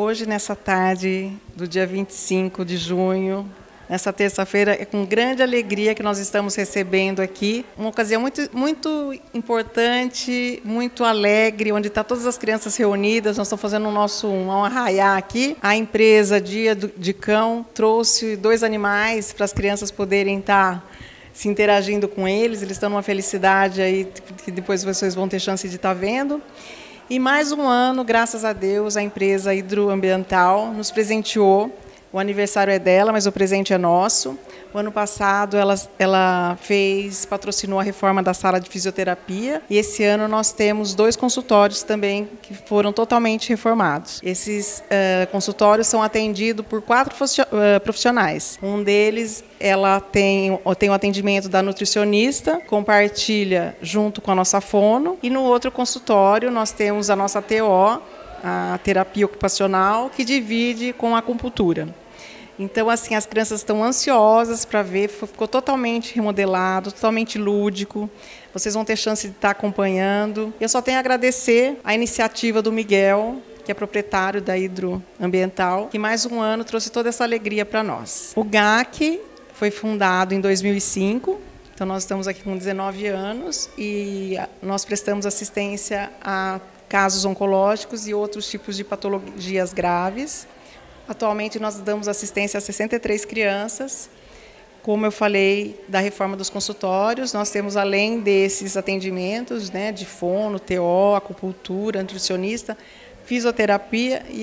hoje, nessa tarde do dia 25 de junho, nessa terça-feira, é com grande alegria que nós estamos recebendo aqui uma ocasião muito importante, muito alegre, onde estão todas as crianças reunidas. Nós estamos fazendo um arraiá aqui. A empresa Dia de Cão trouxe 2 animais para as crianças poderem estar se interagindo com eles. Eles estão numa felicidade aí que depois vocês vão ter chance de estar vendo. E mais um ano, graças a Deus, a empresa Hidroambiental nos presenteou. O aniversário é dela, mas o presente é nosso. O ano passado ela patrocinou a reforma da sala de fisioterapia, e esse ano nós temos 2 consultórios também que foram totalmente reformados. Esses consultórios são atendidos por 4 profissionais. Um deles, ela tem o atendimento da nutricionista, compartilha junto com a nossa fono, e no outro consultório nós temos a nossa TO, a terapia ocupacional, que divide com a acupuntura. Então, assim, as crianças estão ansiosas para ver, ficou totalmente remodelado, totalmente lúdico. Vocês vão ter chance de estar acompanhando. Eu só tenho a agradecer a iniciativa do Miguel, que é proprietário da Hidroambiental, que mais um ano trouxe toda essa alegria para nós. O GAC foi fundado em 2005, então nós estamos aqui com 19 anos e nós prestamos assistência a casos oncológicos e outros tipos de patologias graves. Atualmente nós damos assistência a 63 crianças. Como eu falei da reforma dos consultórios, nós temos, além desses atendimentos, né, de fono, TO, acupuntura, nutricionista, fisioterapia e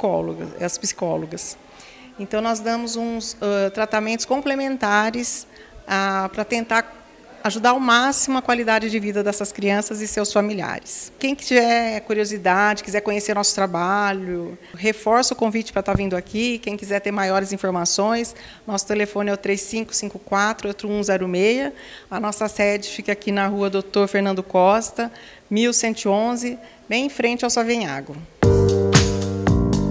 as psicólogas. Então nós damos uns tratamentos complementares para tentar ajudar ao máximo a qualidade de vida dessas crianças e seus familiares. Quem tiver curiosidade, quiser conhecer nosso trabalho, reforço o convite para estar vindo aqui. Quem quiser ter maiores informações, nosso telefone é o 3554-8106. A nossa sede fica aqui na rua Dr. Fernando Costa, 1111, bem em frente ao Savenhago.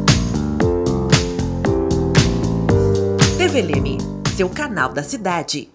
TV Leme, seu canal da cidade.